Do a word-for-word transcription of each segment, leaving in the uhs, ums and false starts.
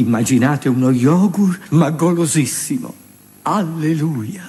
Immaginate uno yogurt, ma golosissimo. Alleluia.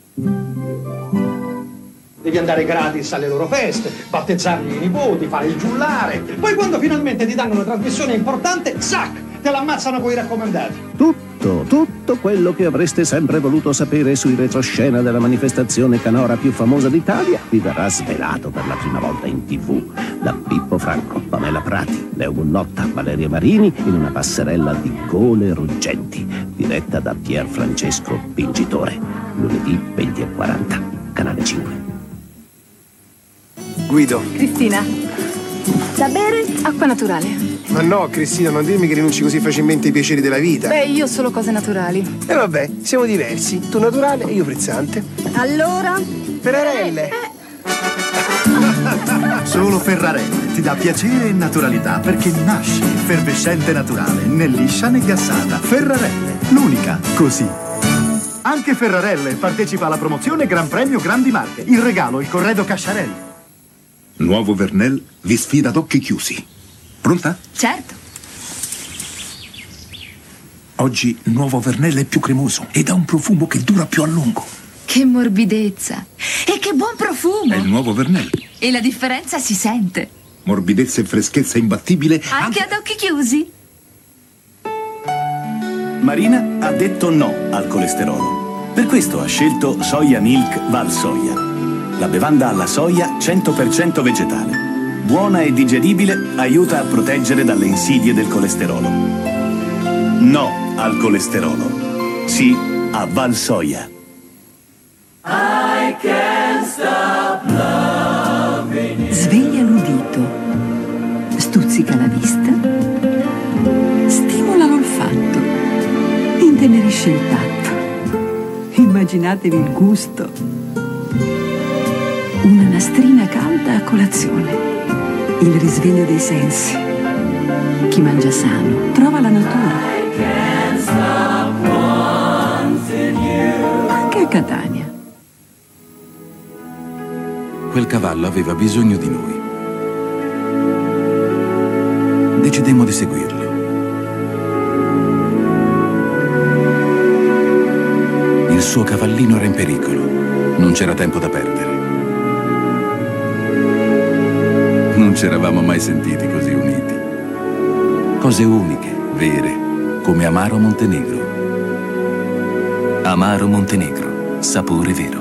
Devi andare gratis alle loro feste, battezzargli i nipoti, fare il giullare. Poi quando finalmente ti danno una trasmissione importante, zac, te l'ammazzano coi raccomandati. Tutto, tutto quello che avreste sempre voluto sapere sui retroscena della manifestazione canora più famosa d'Italia vi verrà svelato per la prima volta in tv da Pippo Franco, Pamela Prati, Leo Bunnotta, Valeria Marini in una passerella di gole ruggenti diretta da Pier Francesco Vincitore, lunedì venti e quaranta, canale cinque. Guido. Cristina. Da bere? Acqua naturale. Ma no, Cristina, non dirmi che rinunci così facilmente ai piaceri della vita. Beh, io solo cose naturali. E vabbè, siamo diversi. Tu naturale e io frizzante. Allora? Ferrarelle. Eh. Solo Ferrarelle ti dà piacere e naturalità perché nasce effervescente naturale, né liscia né gassata. Ferrarelle, l'unica così. Anche Ferrarelle partecipa alla promozione Gran Premio Grandi Marche. In regalo il corredo Casciarelli. Nuovo Vernel vi sfida ad occhi chiusi. Pronta? Certo. Oggi il nuovo Vernel è più cremoso ed ha un profumo che dura più a lungo. Che morbidezza. E che buon profumo. È il nuovo Vernel. E la differenza si sente. Morbidezza e freschezza imbattibile. Anche, anche ad occhi chiusi. Marina ha detto no al colesterolo. Per questo ha scelto Soya Milk Valsoia. La bevanda alla soia cento per cento vegetale. Buona e digeribile, aiuta a proteggere dalle insidie del colesterolo. No al colesterolo. Sì a Valsoia. I can't stop loving you. Sveglia l'udito, stuzzica la vista, stimola l'olfatto, intenerisce il tatto. Immaginatevi il gusto. Una nastrina calda a colazione, il risveglio dei sensi. Chi mangia sano trova la natura. Anche a Catania. Quel cavallo aveva bisogno di noi. Decidemmo di seguirlo. Il suo cavallino era in pericolo. Non c'era tempo da perdere. Non ci eravamo mai sentiti così uniti. Cose uniche, vere, come Amaro Montenegro. Amaro Montenegro, sapore vero.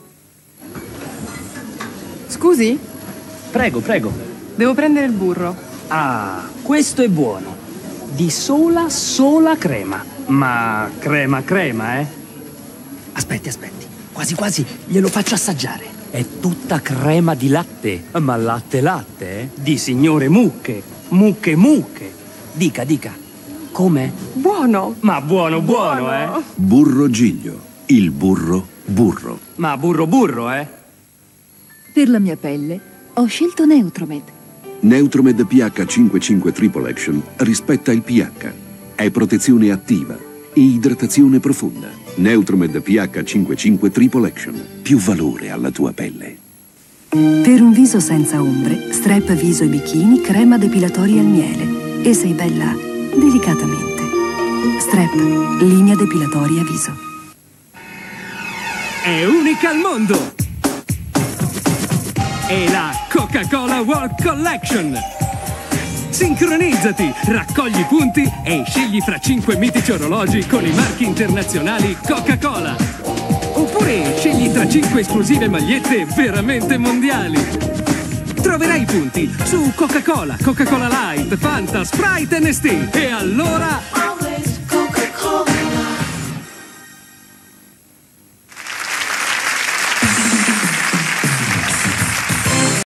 Scusi? Prego, prego. Devo prendere il burro. Ah, questo è buono. Di sola, sola crema. Ma crema, crema, eh? Aspetti, aspetti. Quasi, quasi glielo faccio assaggiare. È tutta crema di latte. Ma latte, latte, eh? Di signore Mucche. Mucche, mucche. Dica, dica. Com'è? Buono. Ma buono, buono, buono, eh? Burro Giglio. Il burro, burro. Ma burro, burro, eh? Per la mia pelle ho scelto Neutromed. Neutromed P H cinquantacinque Triple Action rispetta il pH. È protezione attiva e idratazione profonda. Neutromed P H cinquantacinque Triple Action. Più valore alla tua pelle. Per un viso senza ombre, Strep Viso e Bikini crema depilatoria al miele. E sei bella delicatamente. Strep, linea depilatoria viso. È unica al mondo! È la Coca-Cola World Collection! Sincronizzati, raccogli punti e scegli fra cinque mitici orologi con i marchi internazionali Coca-Cola. Oppure scegli tra cinque esclusive magliette veramente mondiali. Troverai i punti su Coca-Cola, Coca-Cola Light, Fanta, Sprite e Nestea. E allora